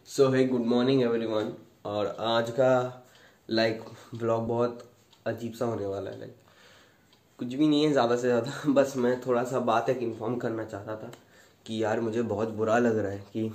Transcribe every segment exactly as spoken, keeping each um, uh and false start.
सो है good morning everyone. और आज का लाइक व्लॉग बहुत अजीब सा होने वाला है। लाइक कुछ भी नहीं है ज़्यादा से ज़्यादा, बस मैं थोड़ा सा बात एक इन्फॉर्म करना चाहता था कि यार मुझे बहुत बुरा लग रहा है कि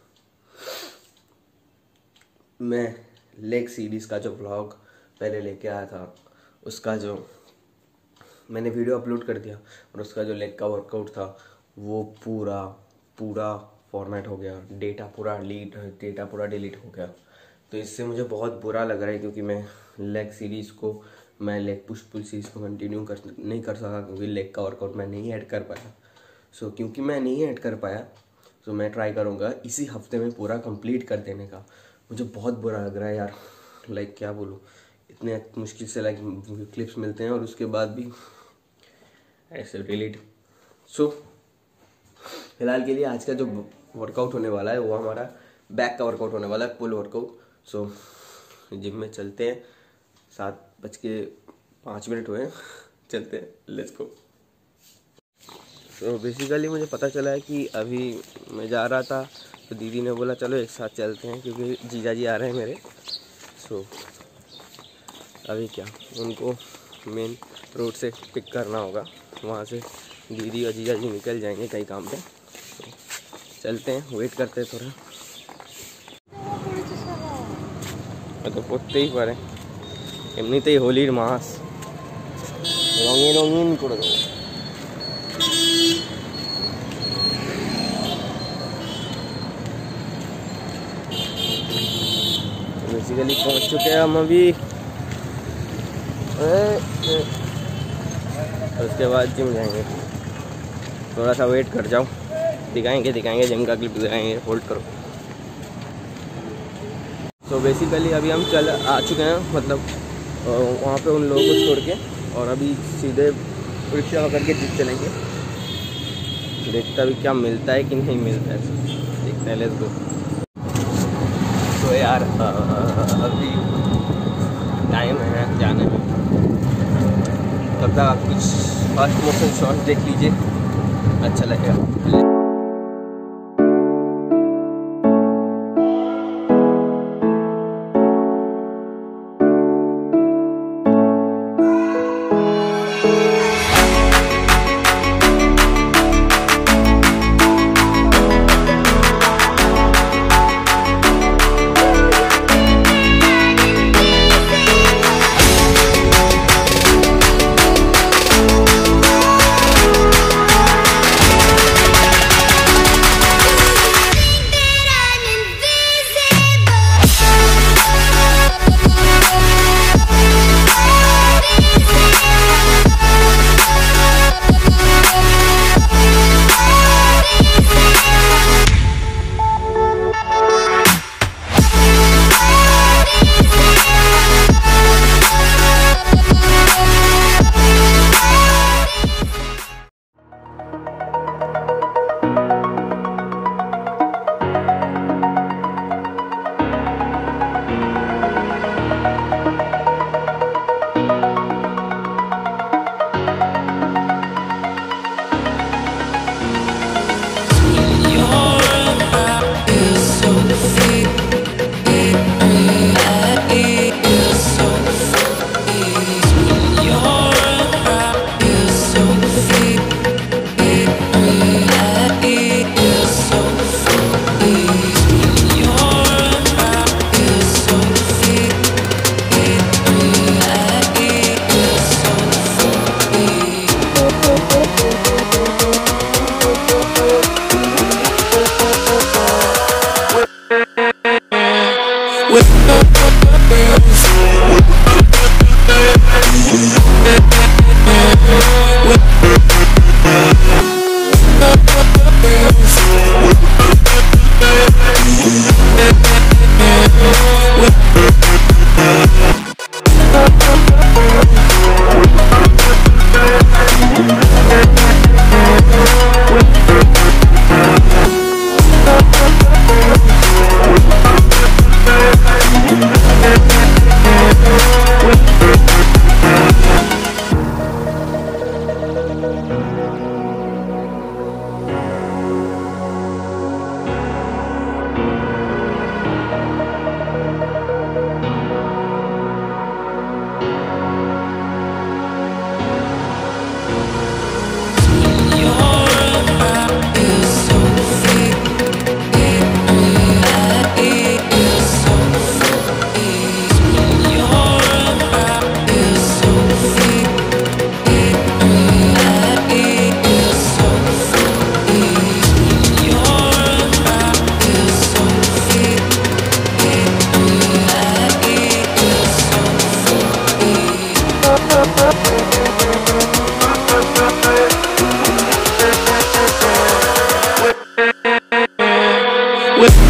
मैं लेग सीरीज़ का जो व्लॉग पहले लेके आया था उसका जो मैंने वीडियो अपलोड कर दिया और उसका जो लेग का वर्कआउट था वो पूरा पूरा फॉर्मेट हो गया, डेटा पूरा डिलीट डेटा पूरा डिलीट हो गया। तो इससे मुझे बहुत बुरा लग रहा है क्योंकि मैं लेग सीरीज़ को मैं लेग पुश पुल सीरीज़ को कंटिन्यू कर नहीं कर सका क्योंकि लेग का वर्कआउट मैं नहीं ऐड कर पाया। सो so, क्योंकि मैं नहीं ऐड कर पाया तो मैं ट्राई करूँगा इसी हफ्ते में पूरा कंप्लीट कर देने का। मुझे बहुत बुरा लग रहा है यार, लाइक क्या बोलूँ, इतने मुश्किल से लाइक क्लिप्स मिलते हैं और उसके बाद भी ऐसे डिलीट। सो फिलहाल के लिए आज का जो वर्कआउट होने वाला है वो हमारा बैक का वर्कआउट होने वाला है, पुल वर्कआउट। सो जिम में चलते हैं, सात बज के पाँच मिनट हुए हैं, चलते हैं, लेट्स गो। तो बेसिकली मुझे पता चला है कि अभी मैं जा रहा था तो दीदी ने बोला चलो एक साथ चलते हैं क्योंकि जीजा जी आ रहे हैं मेरे। सो अभी क्या उनको मेन रोड से पिक करना होगा, वहाँ से दीदी और जीजा जी निकल जाएंगे कई काम पे। तो चलते हैं, वेट करते हैं थोड़ा। तो पड़ते ही पारे एमनीते होलिर मास रंगीन रंगीन कर दो। बेसिकली पहुंच चुके हैं हम अभी, उसके बाद जिम जाएंगे। थोड़ा सा वेट कर जाओ, दिखाएंगे दिखाएंगे जिम का क्लिप दिखाएंगे, होल्ड करो। तो so बेसिकली अभी हम चल आ चुके हैं, मतलब वहाँ पे उन लोगों को छोड़ के, और अभी सीधे रिक्शा पकड़ के जिम चलेंगे। देखता भी क्या मिलता है कि नहीं मिलता है, देखते हैं, लेट्स गो। तो यार अभी टाइम है जाने में, तब तक आप कुछ फर्स्ट मोशन शॉट देख लीजिए, अच्छा लगेगा।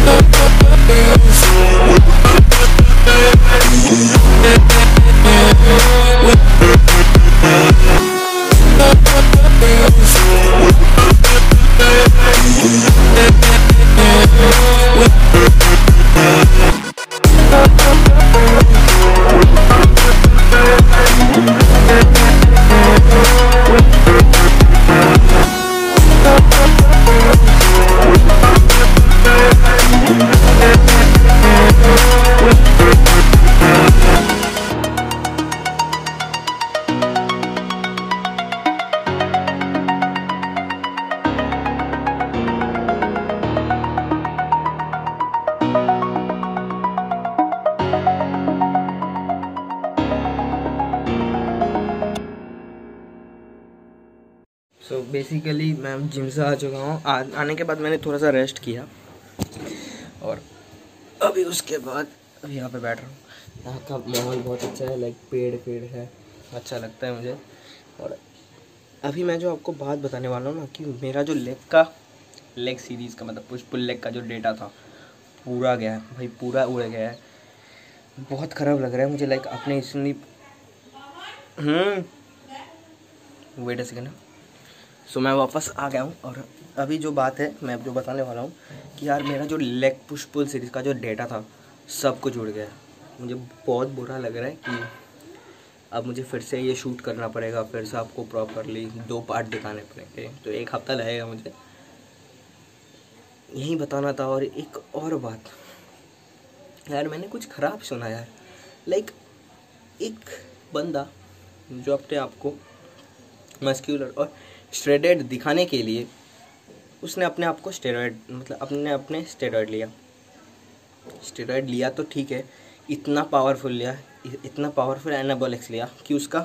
सो बेसिकली मैं जिम से आ चुका हूँ। आने के बाद मैंने थोड़ा सा रेस्ट किया और अभी उसके बाद अभी यहाँ पे बैठ रहा हूँ। यहाँ का माहौल बहुत अच्छा है, लाइक पेड़ पेड़ है, अच्छा लगता है मुझे। और अभी मैं जो आपको बात बताने वाला हूँ ना कि मेरा जो लेग का लेग सीरीज़ का मतलब पुश पुल लेग का जो डेटा था पूरा गया है भाई, पूरा उड़ गया है। बहुत ख़राब लग रहा है मुझे, लाइक अपने इसलिए हम्म वेट अ सेकेंड। सो मैं वापस आ गया हूँ और अभी जो बात है मैं जो बताने वाला हूँ कि यार मेरा जो लेग पुश पुल सीरीज़ का जो डेटा था सब कुछ जुड़ गया है। मुझे बहुत बुरा लग रहा है कि अब मुझे फिर से ये शूट करना पड़ेगा, फिर से आपको प्रॉपरली दो पार्ट दिखाने पड़ेंगे, तो एक हफ़्ता लगेगा मुझे। यही बताना था। और एक और बात यार, मैंने कुछ ख़राब सुना यार, लाइक एक बंदा जो अपने आप को मस्क्यूलर और स्टेरॉइड दिखाने के लिए उसने अपने आप को स्टेरॉइड मतलब अपने अपने स्टेरॉइड लिया स्टेरॉइड लिया तो ठीक है, इतना पावरफुल लिया, इतना पावरफुल एनाबॉलिक्स लिया कि उसका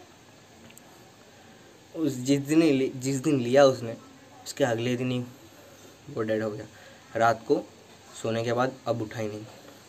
उस जिस दिन जिस दिन लिया उसने उसके अगले दिन ही वो डेड हो गया। रात को सोने के बाद अब उठा ही नहीं।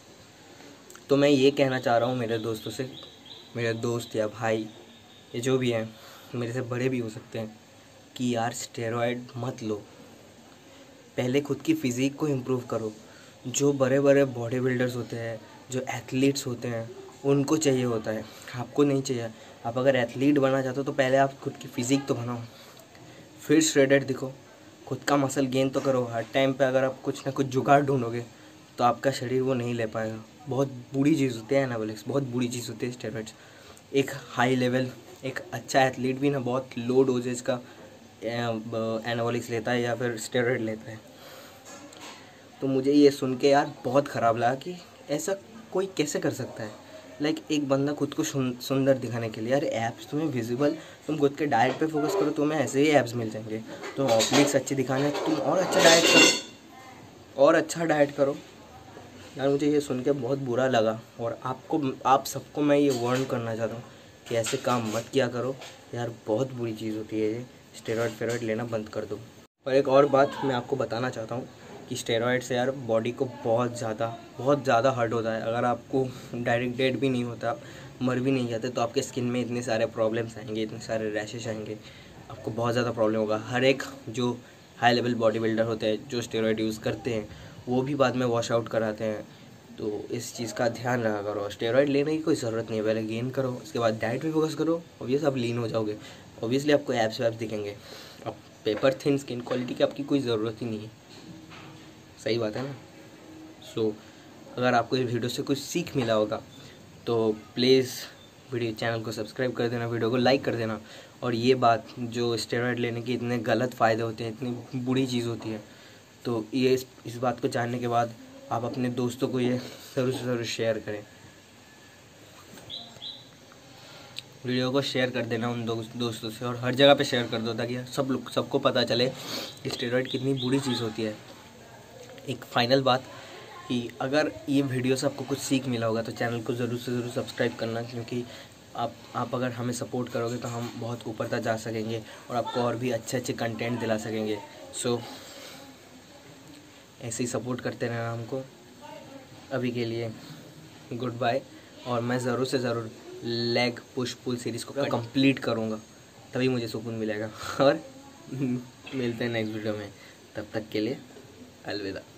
तो मैं ये कहना चाह रहा हूँ मेरे दोस्तों से, मेरे दोस्त या भाई ये जो भी हैं, मेरे से बड़े भी हो सकते हैं, कि यार स्टेरॉइड मत लो। पहले खुद की फ़िज़ीक को इम्प्रूव करो। जो बड़े बड़े बॉडी बिल्डर्स होते हैं, जो एथलीट्स होते हैं, उनको चाहिए होता है, आपको नहीं चाहिए। आप अगर एथलीट बनना चाहते हो तो पहले आप खुद की फ़िज़ीक तो बनाओ, फिर श्रेडेड दिखो, खुद का मसल गेन तो करो। हर टाइम पे अगर आप कुछ ना कुछ जुगाड़ ढूंढोगे तो आपका शरीर वो नहीं ले पाएगा। बहुत बुरी चीज़ होती है एनाबॉलिक्स, बहुत बुरी चीज़ होती है स्टेरॉइड्स। एक हाई लेवल एक अच्छा एथलीट भी ना बहुत लो डोजेज का एनाबॉलिक्स लेता है या फिर स्टेरॉइड लेता है। तो मुझे ये सुन के यार बहुत ख़राब लगा कि ऐसा कोई कैसे कर सकता है। लाइक like, एक बंदा खुद को सुंदर दिखाने के लिए, यार एब्स तुम्हें विजिबल, तुम खुद के डाइट पे फोकस करो, तुम्हें ऐसे ही एब्स मिल जाएंगे। तुम ऑब्लिक्स अच्छे दिखाने हैं तो तुम और अच्छा डाइट करो और अच्छा डाइट करो। यार मुझे ये सुन के बहुत बुरा लगा और आपको आप सबको मैं ये वार्न करना चाहता हूँ कि ऐसे काम मत किया करो यार, बहुत बुरी चीज़ होती है ये। स्टेरॉइड फेरॉइड लेना बंद कर दो। और एक और बात मैं आपको बताना चाहता हूँ कि स्टेरॉइड से यार बॉडी को बहुत ज़्यादा बहुत ज़्यादा हर्ट होता है। अगर आपको डायरेक्ट डेड भी नहीं होता, आप मर भी नहीं जाते, तो आपके स्किन में इतने सारे प्रॉब्लम्स आएंगे, इतने सारे रैशेस आएंगे, आपको बहुत ज़्यादा प्रॉब्लम होगा। हर एक जो हाई लेवल बॉडी बिल्डर होते हैं जो स्टेरॉइड यूज़ करते हैं वो भी बाद में वॉश आउट कराते हैं। तो इस चीज़ का ध्यान रखा करो। स्टेरॉइड लेने की कोई ज़रूरत नहीं है, पहले गेन करो, उसके बाद डाइट पे फोकस करो। ऑब्वियस आप लीन हो जाओगे, ऑब्वियसली आपको एब्स वैब्स दिखेंगे। अब पेपर थिन स्किन क्वालिटी की आपकी कोई ज़रूरत ही नहीं है, सही बात है ना। सो so, अगर आपको इस वीडियो से कुछ सीख मिला होगा तो प्लीज़ वीडियो चैनल को सब्सक्राइब कर देना, वीडियो को लाइक कर देना। और ये बात जो स्टेरॉइड लेने के इतने गलत फ़ायदे होते हैं, इतनी बुरी चीज़ होती है, तो ये इस, इस बात को जानने के बाद आप अपने दोस्तों को ये ज़रूर से ज़रूर शेयर करें। वीडियो को शेयर कर देना उन दो, दोस्तों से, और हर जगह पे शेयर कर दो ताकि सब लोग सबको पता चले कि स्टेरॉइड कितनी बुरी चीज़ होती है। एक फाइनल बात कि अगर ये वीडियो से आपको कुछ सीख मिला होगा तो चैनल को ज़रूर से ज़रूर सब्सक्राइब करना, क्योंकि आप आप अगर हमें सपोर्ट करोगे तो हम बहुत ऊपर तक जा सकेंगे और आपको और भी अच्छे अच्छे कंटेंट दिला सकेंगे। सो so, ऐसे ही सपोर्ट करते रहना हमको। अभी के लिए गुड बाय। और मैं ज़रूर से ज़रूर लेग पुश पुल सीरीज़ को कंप्लीट करूँगा, तभी मुझे सुकून मिलेगा। और मिलते हैं नेक्स्ट वीडियो में, तब तक के लिए अलविदा।